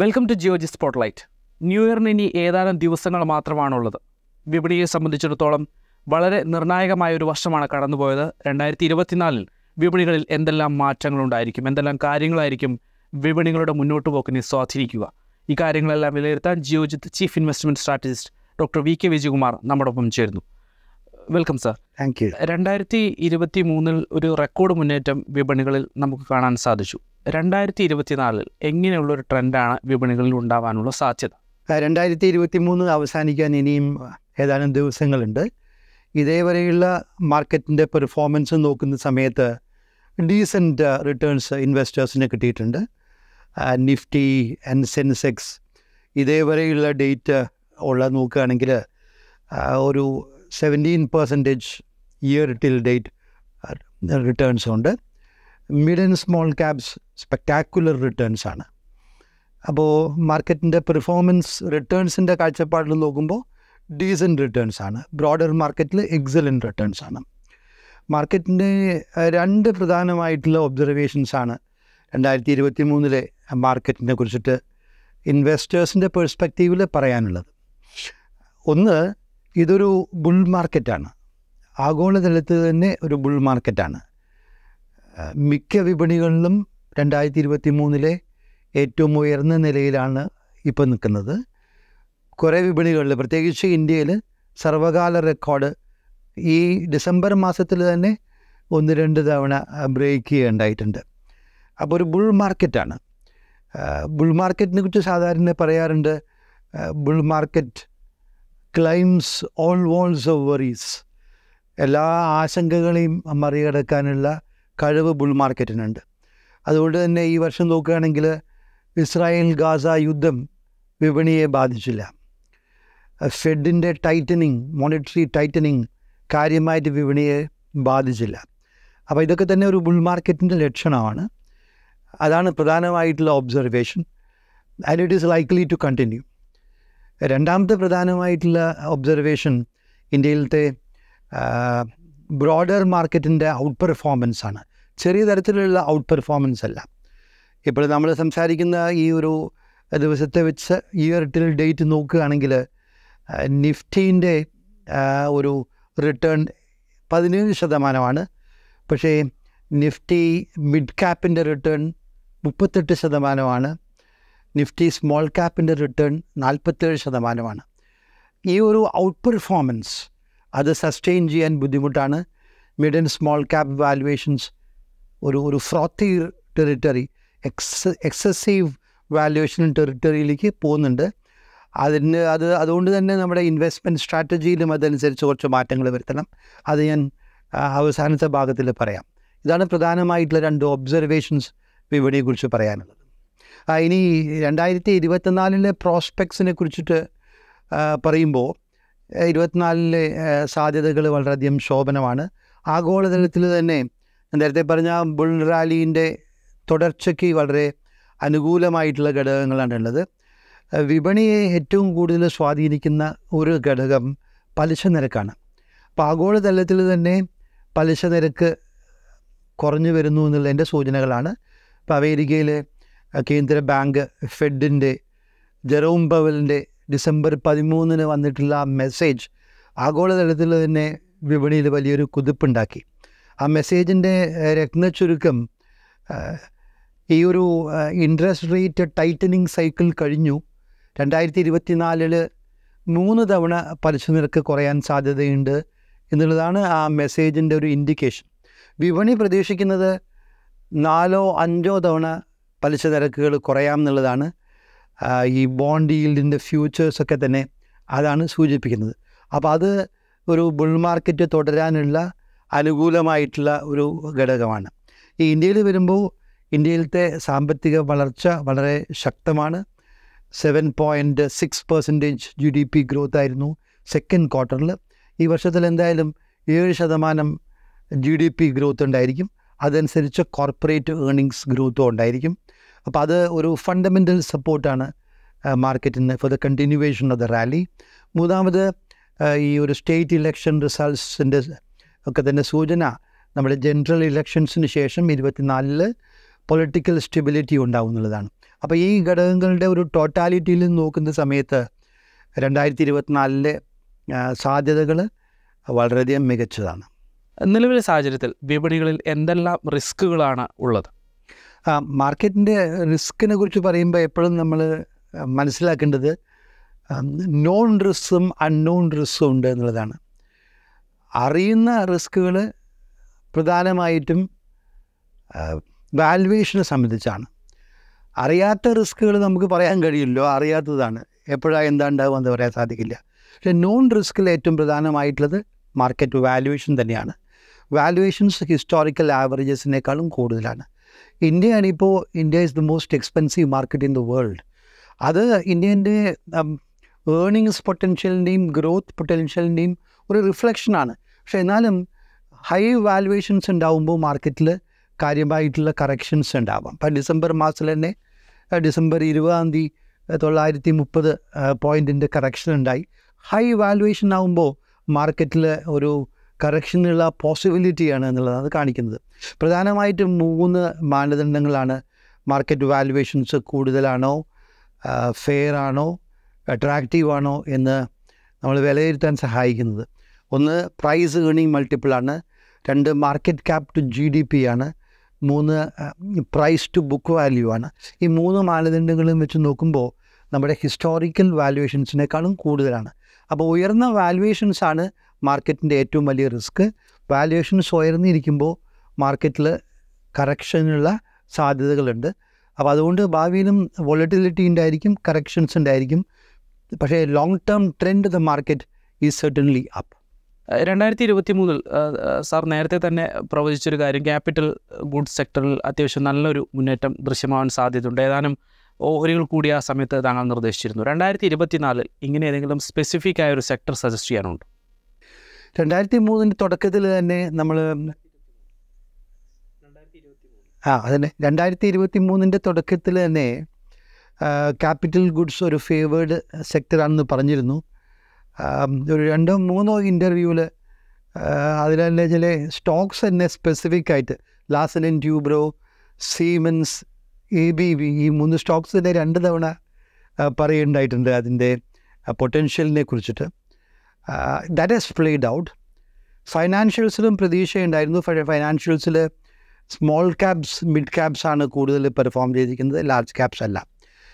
Welcome to Geojit spotlight. New ഇയറിന് ഇനി ഏതാനും ദിവസങ്ങൾ മാത്രമാണുള്ളത്. വിപണിയെ സംബന്ധിച്ചിടത്തോളം വളരെ നിർണായകമായ ഒരു വർഷമാണ് കടന്നുപോയത്. 2024 വിപണികളിൽ എന്തെല്ലാം മാറ്റങ്ങളുണ്ടായിരിക്കും, എന്തെല്ലാം കാര്യങ്ങളായിരിക്കും വിപണികളുടെ മുന്നോട്ട് പോക്കിനെ സ്വാധീനിക്കുക, ഈ കാര്യങ്ങളെല്ലാം വിലയിരുത്താൻ Geojit chief investment strategist doctor V K. Vijayakumar നമ്മോടൊപ്പം ചേരുന്നു. Welcome sir. Thank you. 2023 ഒരു റെക്കോർഡ് മുന്നേറ്റം വിപണികളിൽ നമുക്ക് കാണാൻ സാധിച്ചു. 2024 എങ്ങനെയുള്ളൊരു ട്രെൻഡാണ് വിപണികളിൽ ഉണ്ടാവാനുള്ള സാധ്യത? 2023 അവസാനിക്കാൻ ഇനിയും ഏതാനും ദിവസങ്ങളുണ്ട്. ഇതേവരെയുള്ള മാർക്കറ്റിൻ്റെ പെർഫോമൻസ് നോക്കുന്ന സമയത്ത് ഡീസൻറ്റ് റിട്ടേൺസ് ഇൻവെസ്റ്റേഴ്സിന് കിട്ടിയിട്ടുണ്ട്. നിഫ്റ്റി ആൻഡ് സെൻസെക്സ് ഇതേവരെയുള്ള ഡേറ്റ് ഉള്ള നോക്കുകയാണെങ്കിൽ ഒരു 17% ഇയർ ടിൽ ഡേറ്റ് റിട്ടേൺസ് ഉണ്ട്. Mid and small caps spectacular returns ആണ്. അപ്പോൾ മാർക്കറ്റിൻ്റെ പെർഫോമൻസ് റിട്ടേൺസിൻ്റെ കാഴ്ചപ്പാടിൽ നോക്കുമ്പോൾ ഡീസൻറ്റ് റിട്ടേൺസ് ആണ്. ബ്രോഡർ മാർക്കറ്റിൽ എക്സലൻറ്റ് റിട്ടേൺസ് ആണ്. മാർക്കറ്റിൻ്റെ രണ്ട് പ്രധാനമായിട്ടുള്ള ഒബ്സർവേഷൻസാണ് 2023 മാർക്കറ്റിനെ കുറിച്ചിട്ട് ഇൻവെസ്റ്റേഴ്സിൻ്റെ പെർസ്പെക്റ്റീവിൽ പറയാനുള്ളത്. ഒന്ന്, ഇതൊരു ബുൾ മാർക്കറ്റാണ്. ആഗോളതലത്തിൽ തന്നെ ഒരു ബുൾ മാർക്കറ്റാണ്. മിക്ക വിപണികളിലും 2023 ഏറ്റവും ഉയർന്ന നിലയിലാണ് ഇപ്പോൾ നിൽക്കുന്നത്. കുറേ വിപണികളിൽ, പ്രത്യേകിച്ച് ഇന്ത്യയിൽ സർവകാല റെക്കോർഡ് ഈ ഡിസംബർ മാസത്തിൽ തന്നെ 1-2 തവണ ബ്രേക്ക് ചെയ്യുകയുണ്ടായിട്ടുണ്ട്. അപ്പോൾ ഒരു ബുൾ മാർക്കറ്റാണ്. ബുൾ മാർക്കറ്റിനെ കുറിച്ച് സാധാരണ പറയാറുണ്ട്, bull market climbs all walls of worries. എല്ലാ ആശങ്കകളെയും മറികടക്കാനുള്ള കഴിവ് ബുൾ മാർക്കറ്റിനുണ്ട്. അതുകൊണ്ട് തന്നെ ഈ വർഷം നോക്കുകയാണെങ്കിൽ ഇസ്രായേൽ ഗാസ യുദ്ധം വിപണിയെ ബാധിച്ചില്ല. ഫെഡിൻ്റെ ടൈറ്റനിങ്, മോണിറ്ററി ടൈറ്റനിങ് കാര്യമായിട്ട് വിപണിയെ ബാധിച്ചില്ല. അപ്പോൾ ഇതൊക്കെ തന്നെ ഒരു ബുൾ മാർക്കറ്റിൻ്റെ ലക്ഷണമാണ്. അതാണ് പ്രധാനമായിട്ടുള്ള observation. And it is likely to continue. രണ്ടാമത്തെ പ്രധാനമായിട്ടുള്ള ഒബ്സർവേഷൻ ഇന്ത്യയിലത്തെ ബ്രോഡർ മാർക്കറ്റിൻ്റെ ഔട്ട് പെർഫോമൻസ് ആണ്. ചെറിയ തരത്തിലുള്ള ഔട്ട് പെർഫോമൻസ് അല്ല. ഇപ്പോൾ നമ്മൾ സംസാരിക്കുന്ന ഈ ഒരു ദിവസത്തെ വെച്ച് ഇയർ ടിൽ ഡേറ്റ് നോക്കുകയാണെങ്കിൽ നിഫ്റ്റീൻ്റെ ഒരു റിട്ടേൺ 17%. പക്ഷേ നിഫ്റ്റി മിഡ് ക്യാപ്പിൻ്റെ റിട്ടേൺ 38%. നിഫ്റ്റി സ്മോൾ ക്യാപ്പിൻ്റെ റിട്ടേൺ 47%. ഈ ഒരു ഔട്ട് പെർഫോമൻസ് അത് സസ്റ്റെയിൻ ചെയ്യാൻ ബുദ്ധിമുട്ടാണ്. Mid and small cap valuations ഒരു ഫ്രോത്തി ടെറിട്ടറി, എക്സസീവ് വാല്യുവേഷൻ ടെറിട്ടറിയിലേക്ക് പോകുന്നുണ്ട്. അതുകൊണ്ട് തന്നെ നമ്മുടെ ഇൻവെസ്റ്റ്മെൻറ്റ് സ്ട്രാറ്റജിയിലും അതനുസരിച്ച് കുറച്ച് മാറ്റങ്ങൾ വരുത്തണം. അത് ഞാൻ അവസാനത്തെ ഭാഗത്തിൽ പറയാം. ഇതാണ് പ്രധാനമായിട്ടുള്ള 2 ഒബ്സർവേഷൻസ് വിപണിയെക്കുറിച്ച് പറയാനുള്ളത്. ഇനി 2024 പ്രോസ്പെക്ട്സിനെ കുറിച്ചിട്ട് പറയുമ്പോൾ 2024 സാധ്യതകൾ വളരെയധികം ശോഭനമാണ്. ആഗോളതലത്തിൽ തന്നെ നേരത്തെ പറഞ്ഞ ബുൾ റാലീൻ്റെ തുടർച്ചയ്ക്ക് വളരെ അനുകൂലമായിട്ടുള്ള ഘടകങ്ങളാണ് ഉള്ളത്. വിപണിയെ ഏറ്റവും കൂടുതൽ സ്വാധീനിക്കുന്ന ഒരു ഘടകം പലിശ നിരക്കാണ്. അപ്പോൾ ആഗോളതലത്തിൽ തന്നെ പലിശ നിരക്ക് കുറഞ്ഞു വരുന്നു എന്നുള്ളതിൻ്റെ സൂചനകളാണ്. ഇപ്പോൾ അമേരിക്കയിൽ കേന്ദ്ര ബാങ്ക് ഫെഡിൻ്റെ ജെറോം പവലിൻ്റെ ഡിസംബർ 13 വന്നിട്ടുള്ള മെസ്സേജ് ആഗോളതലത്തിൽ തന്നെ വിപണിയിൽ വലിയൊരു കുതിപ്പുണ്ടാക്കി. ആ മെസ്സേജിൻ്റെ രത്നച്ചുരുക്കം, ഈ ഒരു ഇൻട്രസ്റ്റ് റേറ്റ് ടൈറ്റനിങ് സൈക്കിൾ കഴിഞ്ഞു. 2024 3 തവണ പലിശ നിരക്ക് കുറയാൻ സാധ്യതയുണ്ട് എന്നുള്ളതാണ് ആ മെസ്സേജിൻ്റെ ഒരു ഇൻഡിക്കേഷൻ. വിപണി പ്രതീക്ഷിക്കുന്നത് 4-5 തവണ പലിശ നിരക്കുകൾ കുറയാം എന്നുള്ളതാണ്. ഈ ബോണ്ട് ഈൽഡിൻ്റെ ഫ്യൂച്ചേഴ്സൊക്കെ തന്നെ അതാണ് സൂചിപ്പിക്കുന്നത്. അപ്പോൾ അത് ഒരു ബുൾ മാർക്കറ്റ് തുടരാനുള്ള അനുകൂലമായിട്ടുള്ള ഒരു ഘടകമാണ്. ഈ ഇന്ത്യയിൽ വരുമ്പോൾ ഇന്ത്യയിലത്തെ സാമ്പത്തിക വളർച്ച വളരെ ശക്തമാണ്. 7.6% GDP ഗ്രോത്ത് ആയിരുന്നു സെക്കൻഡ് ക്വാർട്ടറിൽ. ഈ വർഷത്തിൽ എന്തായാലും 7% GDP ഗ്രോത്ത് ഉണ്ടായിരിക്കും. അതനുസരിച്ച് കോർപ്പറേറ്റ് ഏർണിങ്സ് ഗ്രോത്തും ഉണ്ടായിരിക്കും. അപ്പോൾ അത് ഒരു ഫണ്ടമെൻ്റൽ സപ്പോർട്ടാണ് മാർക്കറ്റിന് for the continuation of the rally. മൂന്നാമത് ഈ ഒരു സ്റ്റേറ്റ് ഇലക്ഷൻ റിസൾട്ട്സിൻ്റെ ഒക്കെ തന്നെ സൂചന നമ്മുടെ ജനറൽ ഇലക്ഷൻസിന് ശേഷം 24 പൊളിറ്റിക്കൽ സ്റ്റെബിലിറ്റി ഉണ്ടാവും എന്നുള്ളതാണ്. അപ്പോൾ ഈ ഘടകങ്ങളുടെ ഒരു ടോട്ടാലിറ്റിയിൽ നോക്കുന്ന സമയത്ത് 2024 സാധ്യതകൾ വളരെയധികം മികച്ചതാണ്. നിലവിലെ സാഹചര്യത്തിൽ വിപണികളിൽ എന്തെല്ലാം റിസ്കുകളാണ് ഉള്ളത്? മാർക്കറ്റിൻ്റെ റിസ്കിനെ കുറിച്ച് പറയുമ്പോൾ എപ്പോഴും നമ്മൾ മനസ്സിലാക്കേണ്ടത് നോൺ റിസ്ക്കും അൺനോൺ റിസ്ക്കും ഉണ്ട് എന്നുള്ളതാണ്. അറിയുന്ന റിസ്കുകൾ പ്രധാനമായിട്ടും വാല്യുവേഷനെ സംബന്ധിച്ചാണ്. അറിയാത്ത റിസ്കുകൾ നമുക്ക് പറയാൻ കഴിയില്ലോ, അറിയാത്തതാണ്, എപ്പോഴാണ് എന്താ ഉണ്ടാവുക എന്ന് പറയാൻ സാധിക്കില്ല. പക്ഷേ നോൺ റിസ്കിൽ ഏറ്റവും പ്രധാനമായിട്ടുള്ളത് മാർക്കറ്റ് വാല്യുവേഷൻ തന്നെയാണ്. വാല്യുവേഷൻസ് ഹിസ്റ്റോറിക്കൽ ആവറേജസിനേക്കാളും കൂടുതലാണ്. India is the most expensive market in the world. അത് ഇന്ത്യൻ്റെ ഏർണിങ്സ് പൊട്ടൻഷ്യലിൻ്റെയും ഗ്രോത്ത് പൊട്ടൻഷ്യലിൻ്റെയും ഒരു റിഫ്ലക്ഷനാണ്. പക്ഷേ എന്നാലും ഹൈ വാല്യുവേഷൻസ് ഉണ്ടാകുമ്പോൾ മാർക്കറ്റിൽ കാര്യമായിട്ടുള്ള കറക്ഷൻസ് ഉണ്ടാവാം. ഇപ്പം ഡിസംബർ മാസത്തിൽ തന്നെ ഡിസംബർ 20 930 പോയിൻറ്റിൻ്റെ കറക്ഷൻ ഉണ്ടായി. ഹൈ വാല്യുവേഷൻ ആകുമ്പോൾ മാർക്കറ്റിൽ ഒരു കറക്ഷനുള്ള പോസിബിലിറ്റിയാണ് എന്നുള്ളതാണ് കാണിക്കുന്നത്. പ്രധാനമായിട്ടും 3 മാനദണ്ഡങ്ങളാണ് മാർക്കറ്റ് വാല്യുവേഷൻസ് കൂടുതലാണോ, ഫെയർ ആണോ, അട്രാക്റ്റീവ് ആണോ എന്ന് നമ്മൾ വിലയിരുത്താൻ സഹായിക്കുന്നത്. ഒന്ന് പ്രൈസ് ഏർണിംഗ് മൾട്ടിപ്പിളാണ്, 2 മാർക്കറ്റ് ക്യാപ് ടു GDP ആണ്, 3 പ്രൈസ് ടു ബുക്ക് വാല്യൂ ആണ്. ഈ 3 മാനദണ്ഡങ്ങളും വെച്ച് നോക്കുമ്പോൾ നമ്മുടെ ഹിസ്റ്റോറിക്കൽ വാല്യുവേഷൻസിനേക്കാളും കൂടുതലാണ്. അപ്പോൾ ഉയർന്ന വാല്യുവേഷൻസാണ് മാർക്കറ്റിൻ്റെ ഏറ്റവും വലിയ റിസ്ക്. വാല്യുവേഷൻസ് ഉയർന്നിരിക്കുമ്പോൾ മാർക്കറ്റിൽ കറക്ഷനുള്ള സാധ്യതകളുണ്ട്. അപ്പോൾ അതുകൊണ്ട് ഭാവിയിലും വോളറ്റിലിറ്റി ഉണ്ടായിരിക്കും, കറക്ഷൻസ് ഉണ്ടായിരിക്കും. പക്ഷേ long term trend the market is certainly up. 2023 sir നേരത്തെ തന്നെ പ്രവചിച്ചൊരു കാര്യം, ക്യാപിറ്റൽ ഗുഡ്സ് സെക്ടറിൽ അത്യാവശ്യം നല്ലൊരു മുന്നേറ്റം ദൃശ്യമാവാൻ സാധ്യതയുണ്ട്. ഏതാനും ഓഹരികൾ കൂടി ആ സമയത്ത് താങ്കൾ നിർദ്ദേശിച്ചിരുന്നു. 2024 ഇങ്ങനെ ഏതെങ്കിലും സ്പെസിഫിക് ആയ ഒരു സെക്ടർ സജസ്റ്റ് ചെയ്യാനുണ്ട്? 2003 തുടക്കത്തിൽ തന്നെ നമ്മൾ അതന്നെ 2023 തുടക്കത്തിൽ തന്നെ ക്യാപിറ്റൽ ഗുഡ്സ് ഒരു ഫേവേർഡ് സെക്ടറാണെന്ന് പറഞ്ഞിരുന്നു. ഒരു 2-3 ഇൻ്റർവ്യൂവിൽ അതിൽ തന്നെ ചില സ്റ്റോക്സ് തന്നെ സ്പെസിഫിക് ആയിട്ട് Larsen and Toubro, Siemens, ABB ഈ 3 സ്റ്റോക്സ് തന്നെ 2 തവണ പറയുണ്ടായിട്ടുണ്ട് അതിൻ്റെ പൊട്ടൻഷ്യലിനെ കുറിച്ചിട്ട്. That has played out. ഫൈനാൻഷ്യൽസിലും പ്രതീക്ഷയുണ്ടായിരുന്നു. ഫൈനാൻഷ്യൽസിൽ സ്മോൾ ക്യാപ്സ്, മിഡ് ക്യാപ്സ് ആണ് കൂടുതൽ പെർഫോം ചെയ്തിരിക്കുന്നത്, ലാർജ് ക്യാപ്സ് അല്ല.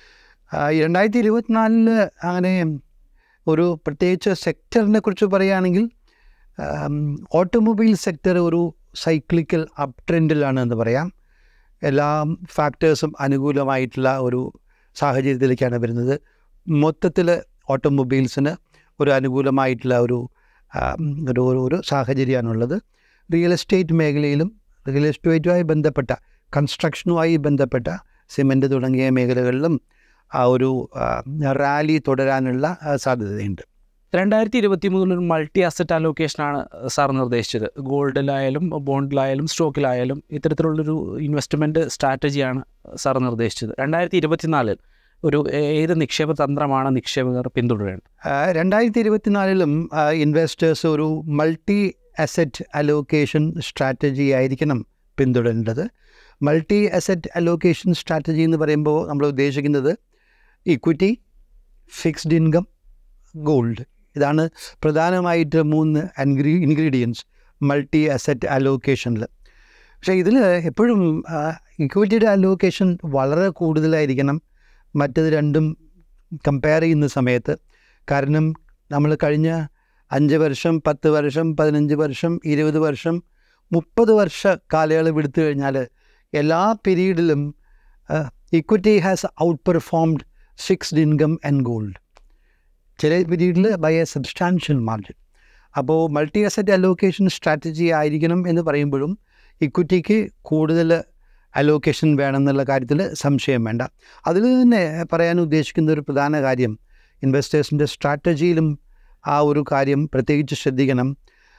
2024 അങ്ങനെ ഒരു പ്രത്യേകിച്ച് സെക്ടറിനെ കുറിച്ച് പറയുകയാണെങ്കിൽ ഓട്ടോമൊബൈൽ സെക്ടർ ഒരു സൈക്ലിക്കൽ അപ് ട്രെൻഡിലാണ് എന്ന് പറയാം. എല്ലാ ഫാക്ടേഴ്സും അനുകൂലമായിട്ടുള്ള ഒരു സാഹചര്യത്തിലേക്കാണ് വരുന്നത്. മൊത്തത്തിൽ ഓട്ടോമൊബൈൽസിന് ഒരു അനുകൂലമായിട്ടുള്ള ഒരു സാഹചര്യമാണുള്ളത്. റിയൽ എസ്റ്റേറ്റ് മേഖലയിലും റിയൽ എസ്റ്റേറ്റുമായി ബന്ധപ്പെട്ട കൺസ്ട്രക്ഷനുമായി ബന്ധപ്പെട്ട സിമൻറ്റ് തുടങ്ങിയ മേഖലകളിലും ആ ഒരു റാലി തുടരാനുള്ള സാധ്യതയുണ്ട്. 2023 മൾട്ടി അസറ്റ് അലോക്കേഷനാണ് സാർ നിർദ്ദേശിച്ചത്. ഗോൾഡിലായാലും ബോണ്ടിലായാലും സ്റ്റോക്കിലായാലും ഇത്തരത്തിലുള്ളൊരു ഇൻവെസ്റ്റ്മെൻറ്റ് സ്ട്രാറ്റജിയാണ് സാർ നിർദ്ദേശിച്ചത്. 2024 ഒരു ഏത് നിക്ഷേപ തന്ത്രമാണ് നിക്ഷേപകർ പിന്തുടരേണ്ടത്? 2024 ഇൻവെസ്റ്റേഴ്സ് ഒരു മൾട്ടി അസറ്റ് അലോക്കേഷൻ സ്ട്രാറ്റജി ആയിരിക്കണം പിന്തുടരേണ്ടത്. മൾട്ടി അസറ്റ് അലോക്കേഷൻ സ്ട്രാറ്റജി എന്ന് പറയുമ്പോൾ നമ്മൾ ഉദ്ദേശിക്കുന്നത് ഇക്വിറ്റി, ഫിക്സ്ഡ് ഇൻകം, ഗോൾഡ്. ഇതാണ് പ്രധാനമായിട്ട് 3 ഇൻഗ്രീഡിയൻസ് മൾട്ടി അസറ്റ് അലോക്കേഷനിൽ. പക്ഷേ ഇതിൽ എപ്പോഴും ഇക്വിറ്റിയുടെ അലോക്കേഷൻ വളരെ കൂടുതലായിരിക്കണം മറ്റത് രണ്ടും കമ്പയർ ചെയ്യുന്ന സമയത്ത്. കാരണം നമ്മൾ കഴിഞ്ഞ 5 വർഷം, 10 വർഷം, 15 വർഷം, 20 വർഷം, 30 വർഷ കാലയളവ് എടുത്തു കഴിഞ്ഞാൽ എല്ലാ പീരീഡിലും equity has outperformed fixed income and gold, ചില പീരീഡിൽ ബൈ എ സബ്സ്റ്റാൻഷ്യൽ മാർജിൻ. അപ്പോൾ മൾട്ടി അസറ്റ് അലോക്കേഷൻ സ്ട്രാറ്റജി ആയിരിക്കണം എന്ന് പറയുമ്പോഴും ഇക്വിറ്റിക്ക് കൂടുതൽ അലോക്കേഷൻ വേണമെന്നുള്ള കാര്യത്തിൽ സംശയം വേണ്ട. അതിൽ തന്നെ പറയാൻ ഉദ്ദേശിക്കുന്ന ഒരു പ്രധാന കാര്യം, ഇൻവെസ്റ്റേഴ്സിൻ്റെ സ്ട്രാറ്റജിയിലും ആ ഒരു കാര്യം പ്രത്യേകിച്ച് ശ്രദ്ധിക്കണം.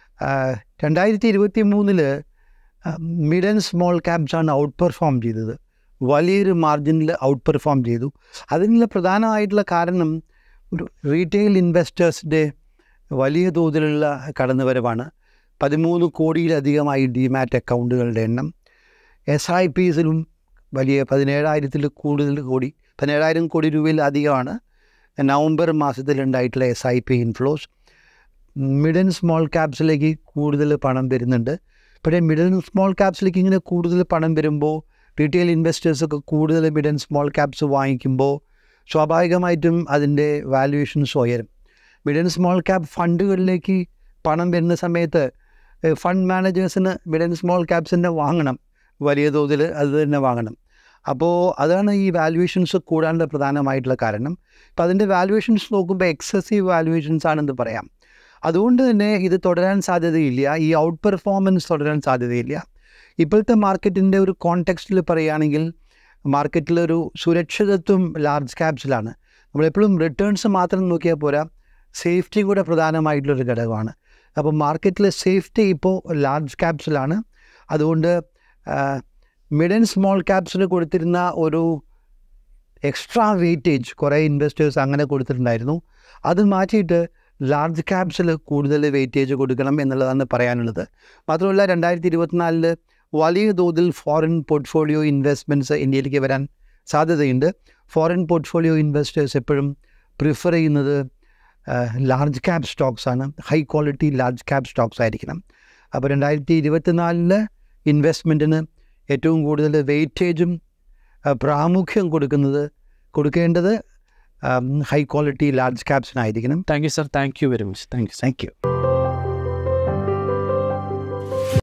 2023 മിഡ് ആൻഡ് സ്മോൾ ക്യാപ്സാണ് ഔട്ട് പെർഫോം ചെയ്തത്, വലിയൊരു മാർജിനിൽ ഔട്ട് പെർഫോം ചെയ്തു. അതിനുള്ള പ്രധാനമായിട്ടുള്ള കാരണം ഒരു റീറ്റെയിൽ ഇൻവെസ്റ്റേഴ്സിൻ്റെ വലിയ തോതിലുള്ള കടന്നുവരവാണ്. 13 കോടിയിലധികമായി ഡിമാറ്റ് അക്കൗണ്ടുകളുടെ എണ്ണം. SIPസിലും വലിയ 17,000-ൽ കൂടുതൽ കോടി 17,000 കോടി രൂപയിലധികമാണ് നവംബർ മാസത്തിലുണ്ടായിട്ടുള്ള SIP inflows. Mid and small ക്യാപ്സിലേക്ക് കൂടുതൽ പണം വരുന്നുണ്ട്. പക്ഷേ മിഡ് ആൻഡ് സ്മോൾ ക്യാപ്സിലേക്ക് ഇങ്ങനെ കൂടുതൽ പണം വരുമ്പോൾ റീറ്റെയിൽ ഇൻവെസ്റ്റേഴ്സൊക്കെ കൂടുതൽ മിഡ് ആൻഡ് സ്മോൾ ക്യാപ്സ് വാങ്ങിക്കുമ്പോൾ സ്വാഭാവികമായിട്ടും അതിൻ്റെ വാല്യുവേഷൻസ് ഉയരും. മിഡ് ആൻഡ് സ്മോൾ ക്യാപ് ഫണ്ടുകളിലേക്ക് പണം വരുന്ന സമയത്ത് ഫണ്ട് മാനേജേഴ്സിന് മിഡ് ആൻഡ് സ്മോൾ ക്യാപ്സിൻ്റെ വാങ്ങണം, വലിയ തോതിൽ അത് തന്നെ വാങ്ങണം. അപ്പോൾ അതാണ് ഈ വാല്യുവേഷൻസ് കൂടാനുള്ള പ്രധാനമായിട്ടുള്ള കാരണം. അപ്പോൾ അതിൻ്റെ വാല്യുവേഷൻസ് നോക്കുമ്പോൾ എക്സസീവ് വാല്യുവേഷൻസ് ആണെന്ന് പറയാം. അതുകൊണ്ട് തന്നെ ഇത് തുടരാൻ സാധ്യതയില്ല, ഈ ഔട്ട് പെർഫോമൻസ് തുടരാൻ സാധ്യതയില്ല. ഇപ്പോഴത്തെ മാർക്കറ്റിൻ്റെ ഒരു കോണ്ടെക്സ്റ്റിൽ പറയുകയാണെങ്കിൽ മാർക്കറ്റിലൊരു സുരക്ഷിതത്വം ലാർജ് ക്യാപ്സിലാണ്. നമ്മളെപ്പോഴും റിട്ടേൺസ് മാത്രം നോക്കിയാൽ പോരാ, സേഫ്റ്റി കൂടെ പ്രധാനമായിട്ടുള്ളൊരു ഘടകമാണ്. അപ്പോൾ മാർക്കറ്റിലെ സേഫ്റ്റി ഇപ്പോൾ ലാർജ് ക്യാപ്സിലാണ്. അതുകൊണ്ട് മിഡ് ആൻഡ് സ്മോൾ ക്യാപ്സിന് കൊടുത്തിരുന്ന ഒരു എക്സ്ട്രാ വെയിറ്റേജ് കുറേ ഇൻവെസ്റ്റേഴ്സ് അങ്ങനെ കൊടുത്തിട്ടുണ്ടായിരുന്നു. അത് മാറ്റിയിട്ട് ലാർജ് ക്യാപ്സിൽ കൂടുതൽ വെയിറ്റേജ് കൊടുക്കണം എന്നുള്ളതാണ് പറയാനുള്ളത്. മാത്രമല്ല 2024 വലിയ തോതിൽ ഫോറിൻ പോർട്ട്ഫോളിയോ ഇൻവെസ്റ്റ്മെൻറ്റ്സ് ഇന്ത്യയിലേക്ക് വരാൻ സാധ്യതയുണ്ട്. ഫോറിൻ പോർട്ട്ഫോളിയോ ഇൻവെസ്റ്റേഴ്സ് എപ്പോഴും പ്രിഫർ ചെയ്യുന്നത് ലാർജ് ക്യാപ് സ്റ്റോക്സാണ്, high quality large cap stocks ആയിരിക്കണം. അപ്പോൾ 2024 ഇൻവെസ്റ്റ്മെൻറ്റിന് ഏറ്റവും കൂടുതൽ വെയിറ്റേജും പ്രാമുഖ്യം കൊടുക്കേണ്ടത് ഹൈ ക്വാളിറ്റി ലാർജ് ക്യാപ്സിനായിരിക്കണം. Thank you sir, thank you very much. Thank U.